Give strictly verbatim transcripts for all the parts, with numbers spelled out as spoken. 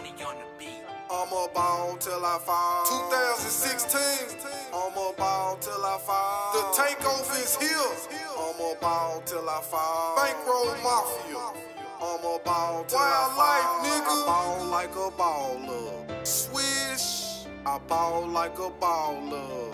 I'ma ball till I fall. two thousand sixteen, I'ma ball till I fall. The takeoff is here. I'ma ball till I fall. Bankroll Mafia. I'ma ball till I fall. Life, nigga. I ball like a baller. Swish. I ball like a baller.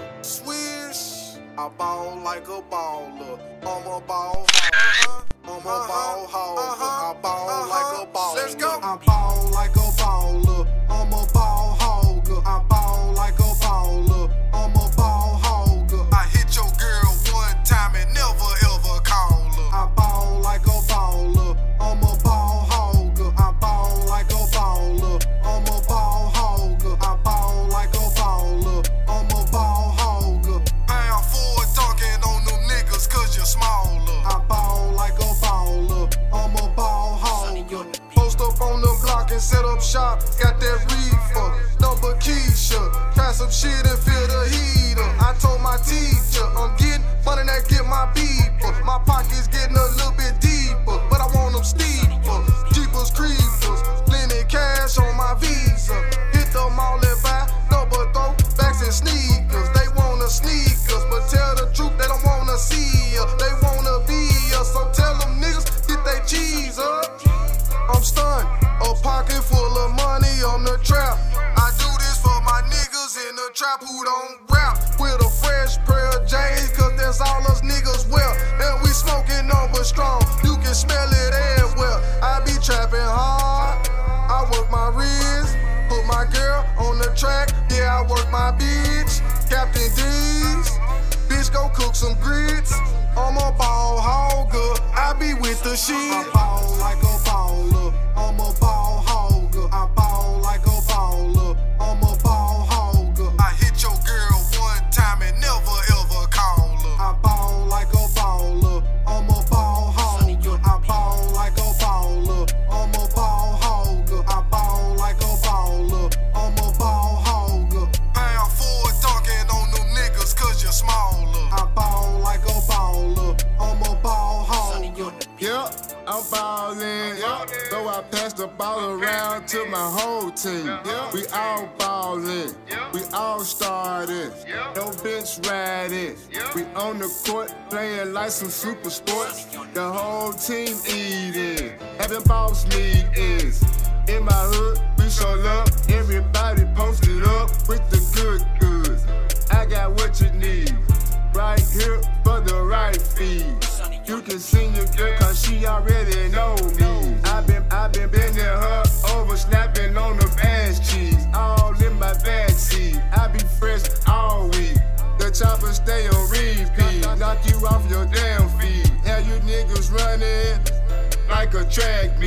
Swish. I ball like a baller. I'ma ball hard. I'ma ball hard. I ball like a baller. Let's go. I ball like a baller. I'ma ball hogger. I ball like a baller. I'ma ball hogger. I hit your girl one time and never ever call her. I ball like a baller. I'ma ball hogger. I ball like a baller. I'ma ball hogger. I ball like a baller. I'ma ball hogger. Pound for dunking on them niggas cause you're smaller. I ball like a baller. I'ma ball hogger. Post up on the block and set up shop. Got that reefer, number Keisha. Try some shit and feel the heater. I told my teacher I'm getting money that get my beeper. My pockets getting a little bit deeper, but I want them steeper. Jeepers creepers, plenty cash on my visa. Hit the mall and buy double throw backs and sneakers. They wanna sneakers, but tell the truth they don't wanna see ya. They wanna be ya, so tell them niggas get they cheese up. I'm stunned, a pocket full of money on the trap. I do this for my niggas in the trap who don't rap. With a fresh pair of J's, cause that's all us niggas wear. And we smoking on but strong, you can smell it everywhere. I be trapping hard, I work my wrist, put my girl on the track. Yeah, I work my bitch, Captain D's. Bitch, go cook some grits. I'm a ball hogger, I be with the shit. I ball like a baller, I'm a ball hogger. I ball like a baller, I'm a ball hogger. I hit your girl one time and never ever call her. I ball like a baller, I'm a ball hogger. I ball like a baller, I'm a ball hogger. I ball like a baller, I'm a ball hogger. Pound for dunking on them niggas cause you're smaller. I ball like a baller, I'm a ball hogger. Yep, I'm ballin', yep. So I pass the ball around to my whole team. Yep. We all ballin', yep. We all started, yep. No bench riding, yep. We on the court playing like some super sports. The whole team eating, having boss meetings. In my hood, we show love, everybody posted up with the good goods. I got what you need, right here for the right fee. You can sing your girl cause she already know me. I've been, I've been bending her over, snapping on the ass cheese. All in my backseat, I be fresh all week. The chopper stay on repeat, knock you off your damn feet. Have you niggas running like a track